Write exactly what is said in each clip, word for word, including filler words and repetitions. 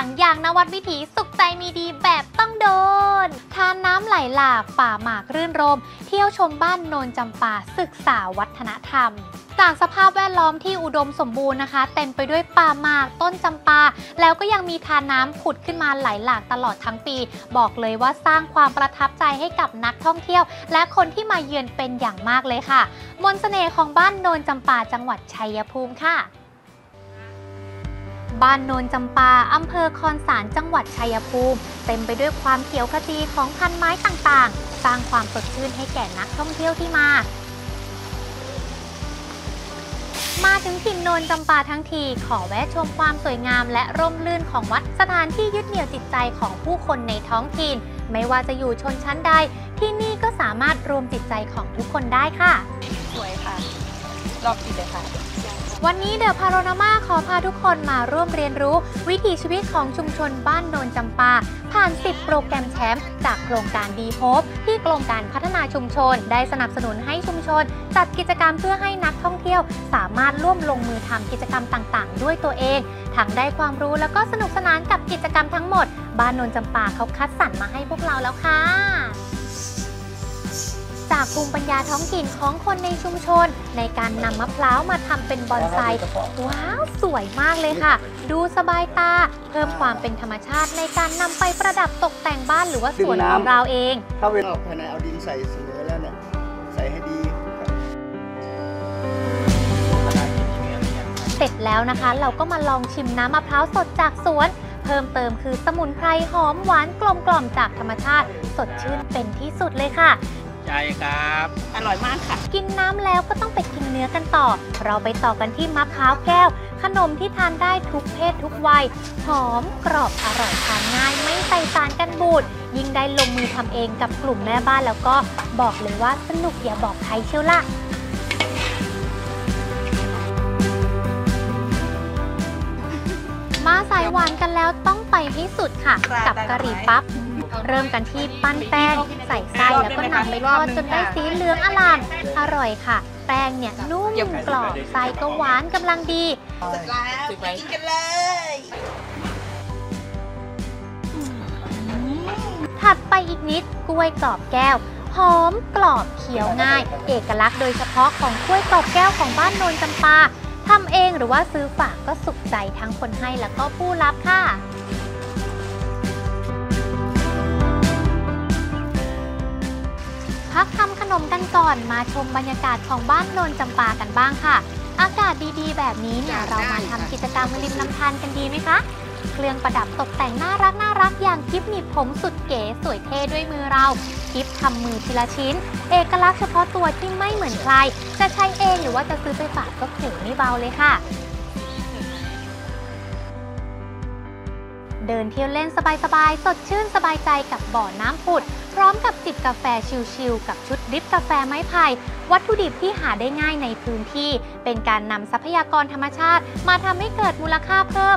งอย่างนวัดวิถีสุขใจมีดีแบบต้องโดนทานน้ำไหลหลากป่าหมากรื่นรมเที่ยวชมบ้านโนนจำปาศึกษาวัฒนธรรมจากสภาพแวดล้อมที่อุดมสมบูรณ์นะคะเต็มไปด้วยป่าหมากต้นจำปาแล้วก็ยังมีทานน้ำผุดขึ้นมาไหลหลากตลอดทั้งปีบอกเลยว่าสร้างความประทับใจให้กับนักท่องเที่ยวและคนที่มาเยือนเป็นอย่างมากเลยค่ะมนต์เสน่ห์ของบ้านโนนจำปาจังหวัดชัยภูมิค่ะบ้านโนนจำปาอำเภอคอนสารจังหวัดชัยภูมิเต็มไปด้วยความเขียวขจีของพันไม้ต่างๆสร้างความสดชื่นให้แก่นักท่องเที่ยวที่มามาถึงถิ่นโนนจำปาทั้งทีขอแวะชมความสวยงามและร่มรื่นของวัดสถานที่ยึดเหนี่ยวจิตใจของผู้คนในท้องถิ่นไม่ว่าจะอยู่ชนชั้นใดที่นี่ก็สามารถรวมจิตใจของทุกคนได้ค่ะสวยค่ะรอบกินเลยค่ะวันนี้เดอะพาโรนามาขอพาทุกคนมาร่วมเรียนรู้วิถีชีวิตของชุมชนบ้านโนนจำปาผ่านสิบโปรแกรมแชมป์จากโครงการดีโฮปที่กรมการพัฒนาชุมชนได้สนับสนุนให้ชุมชนจัดกิจกรรมเพื่อให้นักท่องเที่ยวสามารถร่วมลงมือทำกิจกรรมต่างๆด้วยตัวเองทั้งได้ความรู้แล้วก็สนุกสนานกับกิจกรรมทั้งหมดบ้านโนนจำปาเขาคัดสรรมาให้พวกเราแล้วค่ะจากภูมิปัญญาท้องถิ่นของคนในชุมชนในการนำมะพร้าวมาทำเป็นบอนไซว้าวสวยมากเลยค่ะดูสบายตาเพิ่มความเป็นธรรมชาติในการนำไปประดับตกแต่งบ้านหรือว่าสวนของเราเองถ้าเป็นภายในเอาดินใส่เสมอแล้วเนี่ยใส่ให้ดีเสร็จแล้วนะคะเราก็มาลองชิมน้ำมะพร้าวสดจากสวนเพิ่มเติมคือสมุนไพรหอมหวานกลมกล่อมจากธรรมชาติสดชื่นเป็นที่สุดเลยค่ะใช่ครับอร่อยมากค่ะกินน้ำแล้วก็ต้องไปกินเนื้อกันต่อเราไปต่อกันที่มะพร้าวแก้วขนมที่ทานได้ทุกเพศทุกวัยหอมกรอบอร่อยทานง่ายไม่ใส่สารกันบูดยิ่งได้ลงมือทำเองกับกลุ่มแม่บ้านแล้วก็บอกเลยว่าสนุกอย่าบอกใครเชียวล่ะมาสายหวานกันแล้วต้องไปให้สุดค่ะกับกะหรี่ปั๊บเริ่มกันที่ปั้นแป้งใส่ไส้แล้วก็นำไปทอดจนได้สีเหลืองอร่ามอร่อยค่ะแป้งเนี่ยนุ่มกรอบไส้ก็หวานกำลังดีเสร็จแล้วไปกินกันเลยถัดไปอีกนิดกล้วยกรอบแก้วหอมกรอบเคี้ยวง่ายเอกลักษณ์โดยเฉพาะของกล้วยกรอบแก้วของบ้านโนนจำปาทำเองหรือว่าซื้อฝากก็สุขใจทั้งคนให้แล้วก็ผู้รับค่ะพักทำขนมกันก่อนมาชมบรรยากาศของบ้านโนนจำปากันบ้างค่ะอากาศดีๆแบบนี้เนี่ยเรามาทำกิจกรรมริมลำธารกันดีไหมคะเครื่องประดับตกแต่งน่ารักน่ารักอย่างกิฟต์หนีบผมสุดเก๋สวยเท่ด้วยมือเรากิฟต์ทำมือทีละชิ้นเอกลักษณ์เฉพาะตัวที่ไม่เหมือนใครจะใช้เองหรือว่าจะซื้อไปฝากก็เก๋ไม่เบาเลยค่ะเดินเที่ยวเล่นสบายๆสดชื่นสบายใจกับบ่อน้ำผุดพร้อมกับจิบกาแฟชิลๆกับชุดดริปกาแฟไม้ไผ่วัตถุดิบที่หาได้ง่ายในพื้นที่เป็นการนำทรัพยากรธรรมชาติมาทำให้เกิดมูลค่าเพิ่ม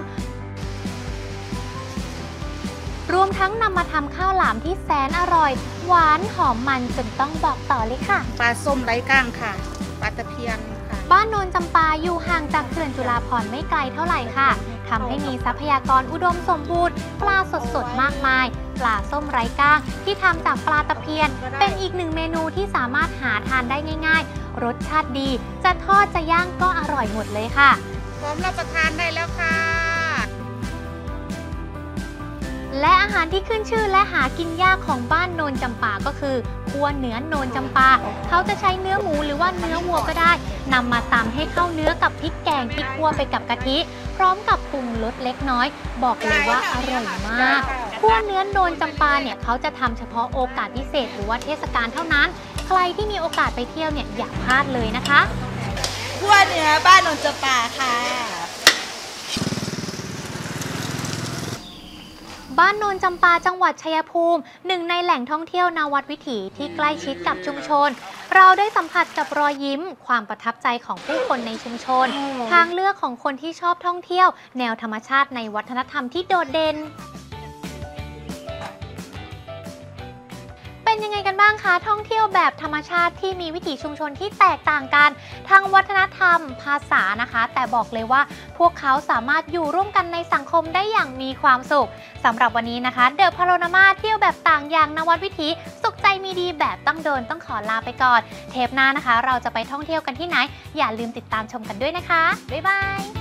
รวมทั้งนำมาทำข้าวหลามที่แสนอร่อยหวานหอมมันจนต้องบอกต่อเลยค่ะปลาส้มไร้ก้างค่ะปลาตะเพียนค่ะบ้านโนนจำปาอยู่ห่างจากเขื่อนจุฬาภรณ์ไม่ไกลเท่าไหร่ค่ะทำให้มีทรัพยากรอุดมสมบูรณ์ปลาสดๆมากมายปลาส้มไร้ก้างที่ทำจากปลาตะเพียนเป็นอีกหนึ่งเมนูที่สามารถหาทานได้ง่ายๆรสชาติดีจะทอดจะย่างก็อร่อยหมดเลยค่ะพร้อมรับประทานได้แล้วค่ะและอาหารที่ขึ้นชื่อและหากินยากของบ้านโนนจำปาก็คือคั่วเนื้อโนนจำปาเขาจะใช้เนื้อหมูหรือว่าเนื้อวัวก็ได้นำมาตำให้เข้าเนื้อกับพริกแกงที่คั่วไปกับกะทิพร้อมกับปรุงรสเล็กน้อยบอกเลยว่าอร่อยมากคั่วเนื้อโนนจำปาเนี่ยเขาจะทำเฉพาะโอกาสพิเศษหรือว่าเทศกาลเท่านั้นใครที่มีโอกาสไปเที่ยวเนี่ยอย่าพลาดเลยนะคะคั่วเนื้อบ้านโนนจำปาค่ะบ้านโนนจำปาจังหวัดชัยภูมิหนึ่งในแหล่งท่องเที่ยวนวัดวิถีที่ใกล้ชิดกับชุมชนเราได้สัมผัสกับรอยยิ้มความประทับใจของผู้คนในชุมชนทางเลือกของคนที่ชอบท่องเที่ยวแนวธรรมชาติในวัฒนธรรมที่โดดเด่นเป็นเป็นยังไงกันบ้างคะท่องเที่ยวแบบธรรมชาติที่มีวิถีชุมชนที่แตกต่างกันทางวัฒนธรรมภาษานะคะแต่บอกเลยว่าพวกเขาสามารถอยู่ร่วมกันในสังคมได้อย่างมีความสุขสำหรับวันนี้นะคะเดอะพาโรนามาเที่ยวแบบต่างอย่างนวัดวิถีสุขใจมีดีแบบต้องโดนต้องขอลาไปก่อนเทปหน้านะคะเราจะไปท่องเที่ยวกันที่ไหนอย่าลืมติดตามชมกันด้วยนะคะบ๊ายบาย